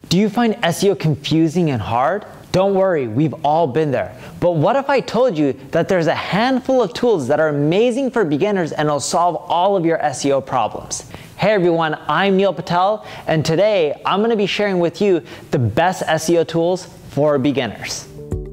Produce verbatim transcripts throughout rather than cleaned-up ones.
Do you find S E O confusing and hard? Don't worry, we've all been there. But what if I told you that there's a handful of tools that are amazing for beginners and will solve all of your S E O problems? Hey everyone, I'm Neil Patel, and today I'm going to be sharing with you the best S E O tools for beginners.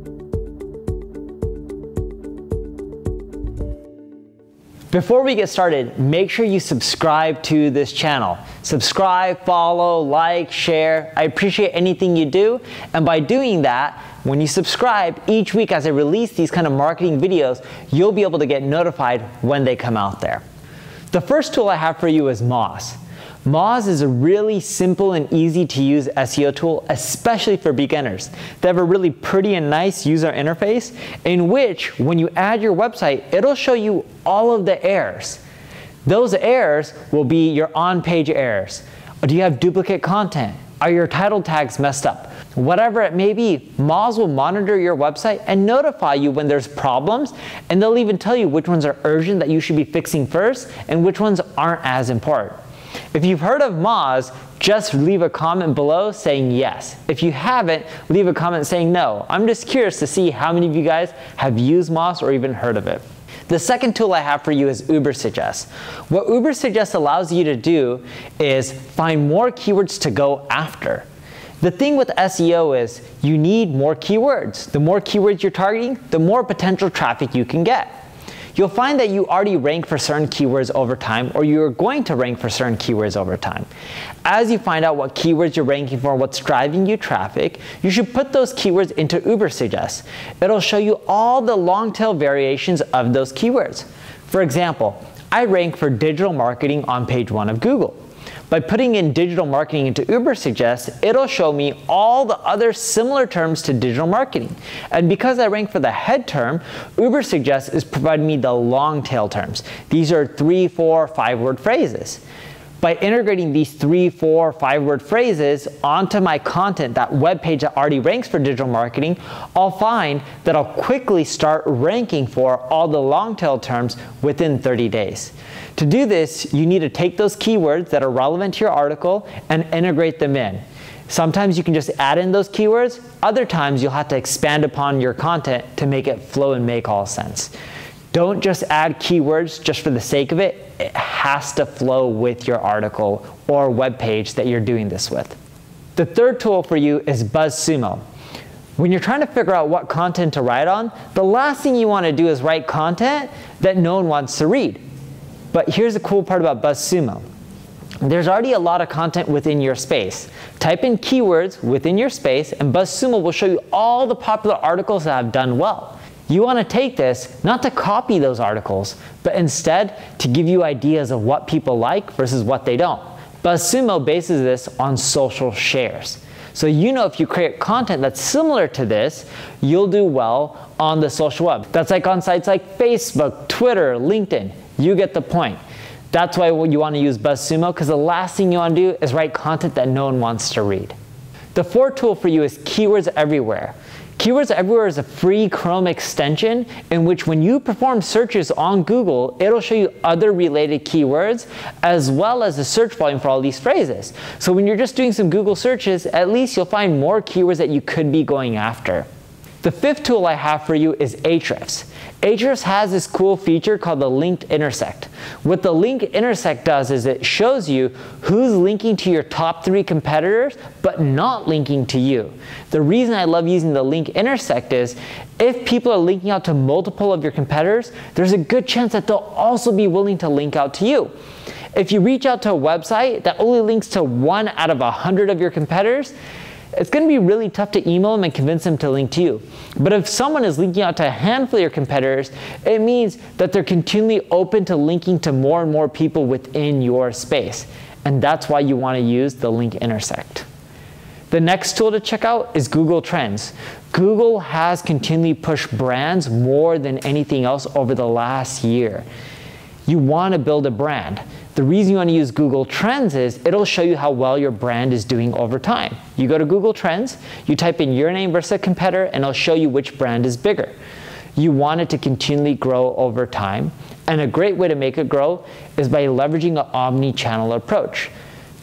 Before we get started, make sure you subscribe to this channel. Subscribe, follow, like, share. I appreciate anything you do. And by doing that, when you subscribe, each week as I release these kind of marketing videos, you'll be able to get notified when they come out there. The first tool I have for you is Moz. Moz is a really simple and easy to use S E O tool, especially for beginners. They have a really pretty and nice user interface in which when you add your website, it'll show you all of the errors. Those errors will be your on-page errors. Do you have duplicate content? Are your title tags messed up? Whatever it may be, Moz will monitor your website and notify you when there's problems, and they'll even tell you which ones are urgent that you should be fixing first and which ones aren't as important. If you've heard of Moz, just leave a comment below saying yes. If you haven't, leave a comment saying no. I'm just curious to see how many of you guys have used Moz or even heard of it. The second tool I have for you is Ubersuggest. What Ubersuggest allows you to do is find more keywords to go after. The thing with S E O is you need more keywords. The more keywords you're targeting, the more potential traffic you can get. You'll find that you already rank for certain keywords over time, or you're going to rank for certain keywords over time. As you find out what keywords you're ranking for, what's driving you traffic, you should put those keywords into Ubersuggest. It'll show you all the long tail variations of those keywords. For example, I rank for digital marketing on page one of Google. By putting in digital marketing into Ubersuggest, it'll show me all the other similar terms to digital marketing. And because I rank for the head term, Ubersuggest is providing me the long tail terms. These are three, four, five word phrases. By integrating these three, four, five word phrases onto my content, that web page that already ranks for digital marketing, I'll find that I'll quickly start ranking for all the long tail terms within thirty days. To do this, you need to take those keywords that are relevant to your article and integrate them in. Sometimes you can just add in those keywords. Other times you'll have to expand upon your content to make it flow and make all sense. Don't just add keywords just for the sake of it. It has to flow with your article or web page that you're doing this with. The third tool for you is Buzzumo. When you're trying to figure out what content to write on, the last thing you want to do is write content that no one wants to read. But here's the cool part about Buzzumo. There's already a lot of content within your space. Type in keywords within your space and Buzzumo will show you all the popular articles that have done well. You want to take this not to copy those articles, but instead to give you ideas of what people like versus what they don't. Buzzumo bases this on social shares. So you know if you create content that's similar to this, you'll do well on the social web. That's like on sites like Facebook, Twitter, LinkedIn. You get the point. That's why you want to use Buzzumo, because the last thing you want to do is write content that no one wants to read. The fourth tool for you is Keywords Everywhere. Keywords Everywhere is a free Chrome extension in which when you perform searches on Google, it'll show you other related keywords as well as the search volume for all these phrases. So when you're just doing some Google searches, at least you'll find more keywords that you could be going after. The fifth tool I have for you is Ahrefs. Ahrefs has this cool feature called the linked intersect. What the linked intersect does is it shows you who's linking to your top three competitors but not linking to you. The reason I love using the linked intersect is if people are linking out to multiple of your competitors, there's a good chance that they'll also be willing to link out to you. If you reach out to a website that only links to one out of a hundred of your competitors, it's going to be really tough to email them and convince them to link to you. But if someone is linking out to a handful of your competitors, it means that they're continually open to linking to more and more people within your space. And that's why you want to use the link intersect. The next tool to check out is Google Trends. Google has continually pushed brands more than anything else over the last year. You want to build a brand. The reason you want to use Google Trends is it'll show you how well your brand is doing over time. You go to Google Trends, you type in your name versus a competitor, and it'll show you which brand is bigger. You want it to continually grow over time, and a great way to make it grow is by leveraging an omni-channel approach.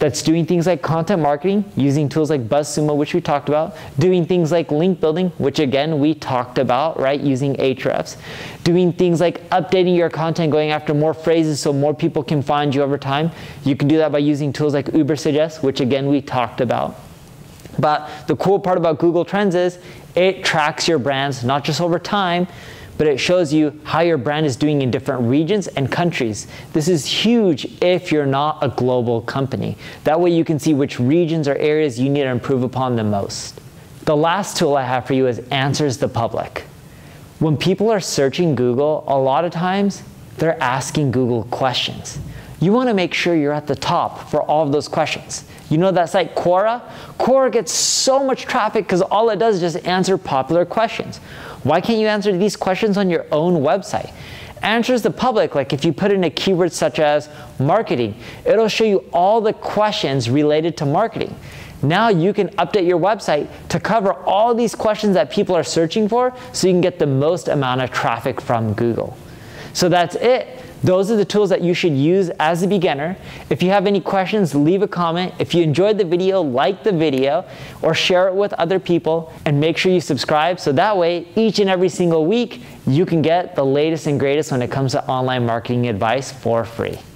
that's doing things like content marketing, using tools like Buzzumo, which we talked about, doing things like link building, which again, we talked about, right, using Ahrefs, doing things like updating your content, going after more phrases so more people can find you over time. You can do that by using tools like Ubersuggest, which again, we talked about. But the cool part about Google Trends is it tracks your brands, not just over time, but it shows you how your brand is doing in different regions and countries. This is huge if you're not a global company. That way you can see which regions or areas you need to improve upon the most. The last tool I have for you is Answers the Public. When people are searching Google, a lot of times they're asking Google questions. You want to make sure you're at the top for all of those questions. You know that site Quora? Quora gets so much traffic because all it does is just answer popular questions. Why can't you answer these questions on your own website? Answers the Public, like if you put in a keyword such as marketing, it'll show you all the questions related to marketing. Now you can update your website to cover all these questions that people are searching for so you can get the most amount of traffic from Google. So that's it. Those are the tools that you should use as a beginner. If you have any questions, leave a comment. If you enjoyed the video, like the video or share it with other people, and make sure you subscribe so that way each and every single week you can get the latest and greatest when it comes to online marketing advice for free.